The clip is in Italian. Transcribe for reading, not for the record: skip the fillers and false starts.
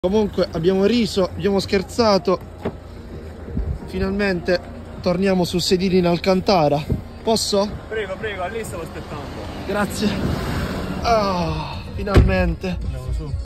Comunque abbiamo riso, abbiamo scherzato. Finalmente torniamo sul sedile in Alcantara. Posso? Prego, prego, a lei stavo aspettando. Grazie. Ah, finalmente. Andiamo su.